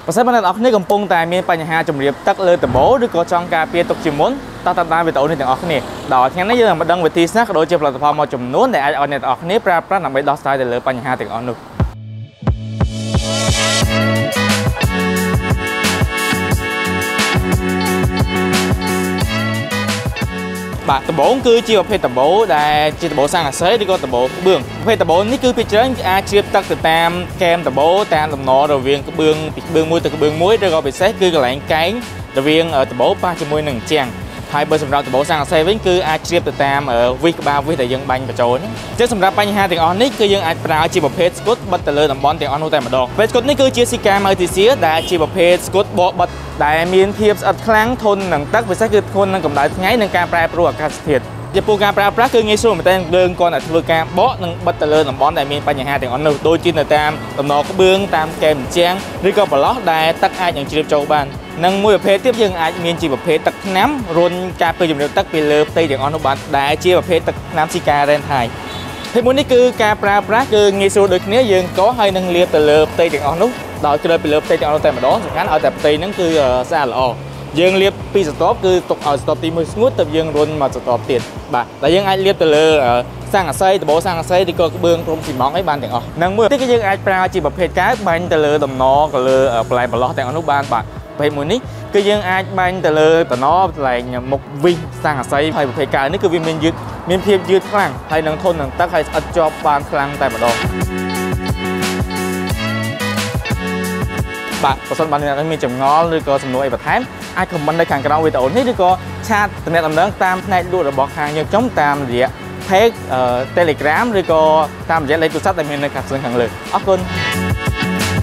ប្រសិនបើអ្នកនរគ្នាកំពុងតែមានបញ្ហាជំរាបទឹកលើដំបូលឬក៏ចង់ការពារទុកជាមុនតាមដានវីដេអូនេះទាំងអស់គ្នាដល់ថ្ងៃនេះយើងនឹងដឹងវិធីសាស្ត្រក៏ដូចជាផលិតផលមួយចំនួនដែលអាចឲ្យអ្នកនរគ្នាប្រើប្រាស់ដើម្បីដោះស្រាយទៅលើបញ្ហាទាំងអស់នោះបាទដំបូងគឺជាប្រភេទដំបូលដែលជាដំបូលស័ង្កសីឬក៏ដំបូលក្បឿងប្រភេទដំបូលនេះគឺពីច្រើនអាចជ្រាបទឹកទៅតាមកែមដំបូលតាមដំណរវាងក្បឿងពីក្បឿងមួយទៅក្បឿងមួយឬក៏ពិសេសគឺកន្លែងកែងរវាងដំបូលប៉ះជាមួយនឹងជាងហើយបើសម្រាប់ដំបូលស័ង្កសីវិញគឺអាចជ្រាបទៅតាមវិសក្បាលវិសដែលយើងបាញ់បញ្ចូលហ្នឹងចឹងសម្រាប់បញ្ហាទាំងអស់នេះគឺយើងអាចប្រើជាប្រភេទស្គុតបិទទៅលើតំបន់ទាំងអស់នោះតែម្ដងប្រភេទស្គុតនេះគឺជាស៊ីកាម៉ៅទីសៀដែលជាប្រភេទស្គុតបកបិទដែលមានភាពស្អិតខ្លាំងធន់នឹងទឹកពិសេសគឺធន់នឹងកម្ដៅថ្ងៃនិងការប្រែប្រួលអាកាសធាតុចំពោះការប្រើប្រាស់គឺងាយស្រួលមែនទែនយើងគ្រាន់តែធ្វើការបកនិងបិទទៅលើតំបន់ដែលមានបញ្ហាទាំងអស់នោះដូចជានៅតាមដំណក្បឿងតាមកែមជាងឬក៏ប្រឡោះដែលទឹកអាចនឹងជ្រាបចូលបាននិងមួយប្រភេទទៀតយើងអាចមានជាប្រភេទទឹកថ្នាំរុនការពារជំរាបទឹកពីលើផ្ទៃទាំងអស់នោះបានដែលជាប្រភេទទឹកថ្នាំស៊ីការ៉ែនថៃហើយមួយនេះគឺការប្រើប្រាស់គឺងាយស្រួលដូចគ្នាយើងកោសហើយនឹងលាបទៅលើផ្ទៃទាំងអស់នោះដោយគ្រើពីលើផ្ទៃទាំងអស់នោះតែម្ដងសំខាន់ឲ្យតែផ្ទៃហ្នឹងគឺស្អាតល្អយើងលាបពីស្រទាប់គឺទុកឲ្យស្រទាប់ទី1ស្ងួតទៅយើងរុនមកស្រទាប់ទៀតបាទតែយើងអាចលាបទៅលើស័ង្កសីដំបូលស័ង្កសីឬក៏ក្បឿងព្រំស៊ីម៉ងអីបានទាំងអស់និងមួយទៀតគឺយើងអាចប្រើជាប្រភេទកែវបាញ់ទៅលើដំណក៏លើបន្លែបន្លោះទាំងអស់នោះបានបាទប្រភេទមួយនេះគឺយើងអាចបាញ់ទៅលើតំណកន្លែងមុខវិសស័ង្កសីហើយប្រភេទកែវនេះគឺវាមានភាពយឺតខ្លាំងហើយនឹងធន់នឹងទឹកហើយស្អិតជាប់បានខ្លាំងតែម្ដងបាទប្រសិនបើអ្នកមានចម្ងល់ឬក៏សំណួរអីបន្ថែមអាចខមមិននៅខាងក្រោមវីដេអូនេះឬក៏ឆាតទំនាក់ទំនងតាមផ្នែកលក់របស់ខាងយើងខ្ញុំតាមរយៈ Page Telegram ឬក៏តាមរយៈលេខទូរស័ព្ទដែលមាននៅខាងលើអរគុណ